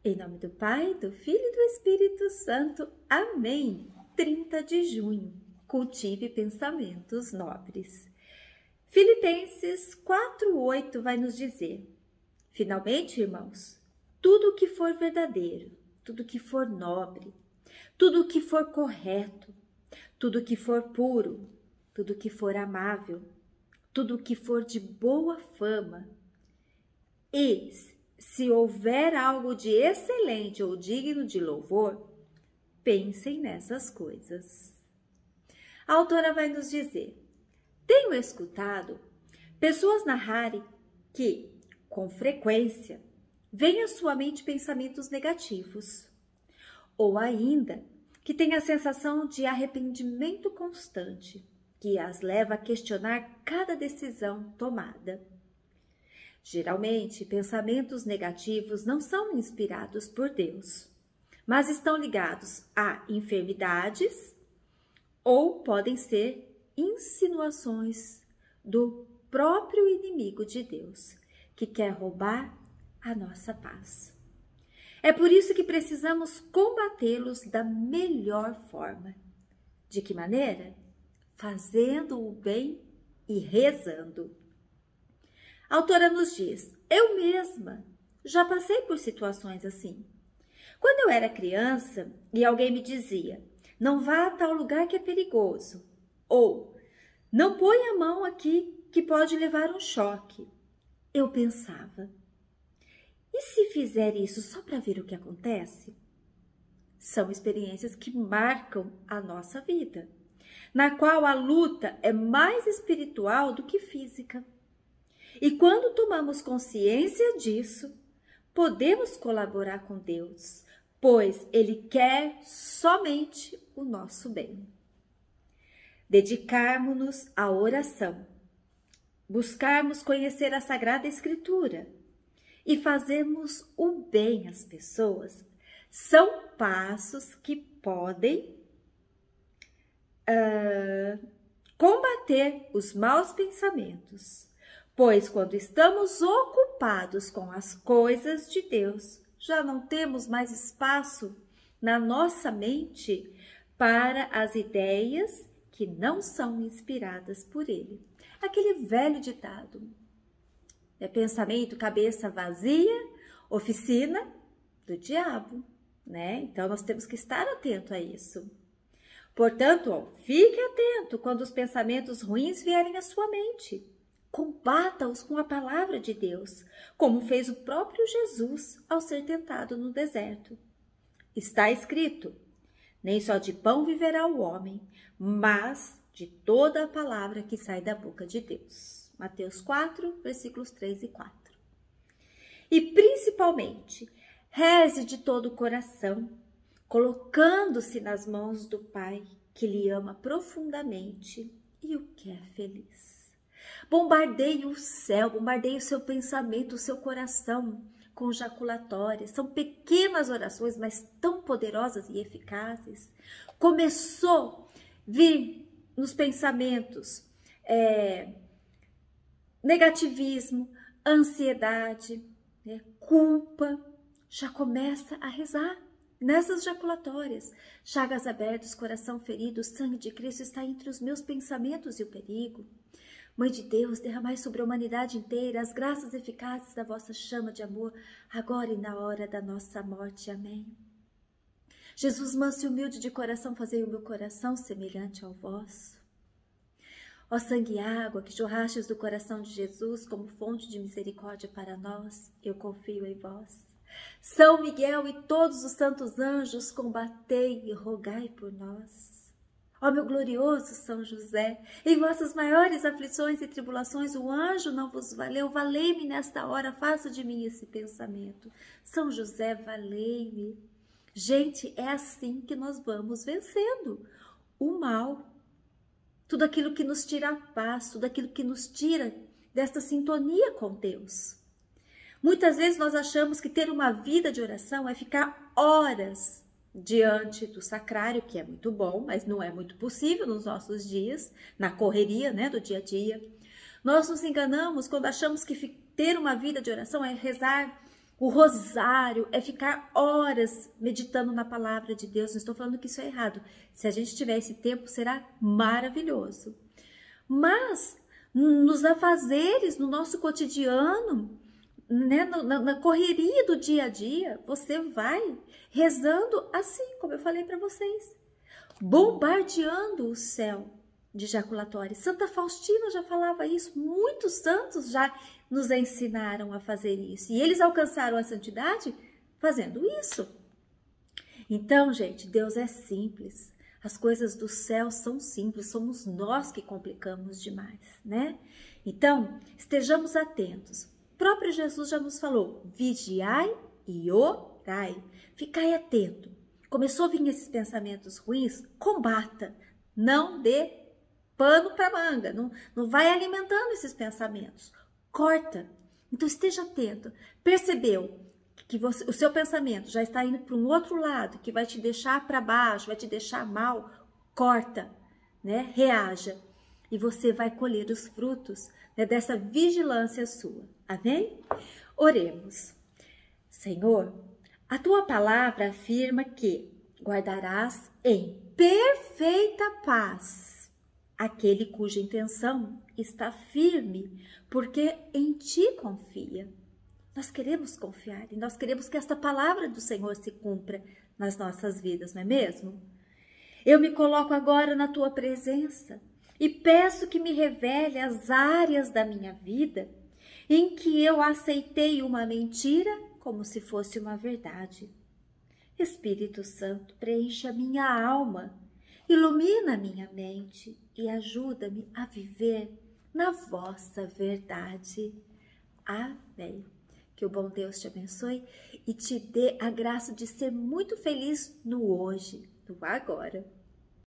Em nome do Pai, do Filho e do Espírito Santo. Amém. 30 de junho. Cultive pensamentos nobres. Filipenses 4:8 vai nos dizer: finalmente, irmãos, tudo o que for verdadeiro, tudo o que for nobre, tudo o que for correto, tudo o que for puro, tudo o que for amável, tudo o que for de boa fama, e se houver algo de excelente ou digno de louvor, pensem nessas coisas. A autora vai nos dizer: tenho escutado pessoas narrarem que, com frequência, vêm à sua mente pensamentos negativos, ou ainda que têm a sensação de arrependimento constante, que as leva a questionar cada decisão tomada. Geralmente, pensamentos negativos não são inspirados por Deus, mas estão ligados a enfermidades ou podem ser insinuações do próprio inimigo de Deus, que quer roubar a nossa paz. É por isso que precisamos combatê-los da melhor forma. De que maneira? Fazendo o bem e rezando. A autora nos diz: eu mesma já passei por situações assim. Quando eu era criança e alguém me dizia: não vá a tal lugar que é perigoso, ou não ponha a mão aqui que pode levar um choque, eu pensava: e se fizer isso só para ver o que acontece? São experiências que marcam a nossa vida, na qual a luta é mais espiritual do que física. E quando tomamos consciência disso, podemos colaborar com Deus, pois Ele quer somente o nosso bem. Dedicarmos-nos à oração, buscarmos conhecer a Sagrada Escritura e fazermos o bem às pessoas são passos que podem combater os maus pensamentos. Pois quando estamos ocupados com as coisas de Deus, já não temos mais espaço na nossa mente para as ideias que não são inspiradas por Ele. Aquele velho ditado: é pensamento, cabeça vazia, oficina do diabo, né? Então nós temos que estar atento a isso. Portanto, fique atento quando os pensamentos ruins vierem à sua mente. Combata-os com a palavra de Deus, como fez o próprio Jesus ao ser tentado no deserto. Está escrito: nem só de pão viverá o homem, mas de toda a palavra que sai da boca de Deus. Mateus 4, versículos 3 e 4. E principalmente, reze de todo o coração, colocando-se nas mãos do Pai, que lhe ama profundamente e o quer feliz. Bombardeie o céu, bombardeie o seu pensamento, o seu coração com jaculatórias. São pequenas orações, mas tão poderosas e eficazes. Começou a vir nos pensamentos negativismo, ansiedade, culpa. Já começa a rezar nessas jaculatórias. Chagas abertas, coração ferido, o sangue de Cristo está entre os meus pensamentos e o perigo. Mãe de Deus, derramai sobre a humanidade inteira as graças eficazes da vossa chama de amor, agora e na hora da nossa morte. Amém. Jesus, manso e humilde de coração, fazei o meu coração semelhante ao vosso. Ó sangue e água que jorrastes do coração de Jesus como fonte de misericórdia para nós, eu confio em vós. São Miguel e todos os santos anjos, combatei e rogai por nós. Ó meu glorioso São José, em vossas maiores aflições e tribulações, o anjo não vos valeu, valei-me nesta hora, faça de mim esse pensamento. São José, valei-me. Gente, é assim que nós vamos vencendo o mal. Tudo aquilo que nos tira a paz, tudo aquilo que nos tira desta sintonia com Deus. Muitas vezes nós achamos que ter uma vida de oração é ficar horas diante do sacrário, que é muito bom, mas não é muito possível nos nossos dias, na correria, né, do dia a dia. Nós nos enganamos quando achamos que ter uma vida de oração é rezar O rosário é ficar horas meditando na palavra de Deus. Não estou falando que isso é errado. Se a gente tiver esse tempo, será maravilhoso. Mas nos afazeres, no nosso cotidiano, né, na correria do dia a dia, você vai rezando assim, como eu falei para vocês, bombardeando o céu de jaculatória. Santa Faustina já falava isso, muitos santos já nos ensinaram a fazer isso. E eles alcançaram a santidade fazendo isso. Então, gente, Deus é simples. As coisas do céu são simples, somos nós que complicamos demais, né? Então, estejamos atentos. O próprio Jesus já nos falou, vigiai e orai. Ficai atento. Começou a vir esses pensamentos ruins, combata. Não dê pano para manga, não vai alimentando esses pensamentos. Corta. Então esteja atento. Percebeu que o seu pensamento já está indo para um outro lado, que vai te deixar para baixo, vai te deixar mal, corta, né? Reaja. E você vai colher os frutos, né, dessa vigilância sua. Amém? Oremos. Senhor, a tua palavra afirma que guardarás em perfeita paz aquele cuja intenção está firme, porque em ti confia. Nós queremos confiar e nós queremos que esta palavra do Senhor se cumpra nas nossas vidas, não é mesmo? Eu me coloco agora na tua presença e peço que me revele as áreas da minha vida em que eu aceitei uma mentira como se fosse uma verdade. Espírito Santo, preenche a minha alma, ilumina a minha mente e ajuda-me a viver na vossa verdade. Amém. Que o bom Deus te abençoe e te dê a graça de ser muito feliz no hoje, no agora.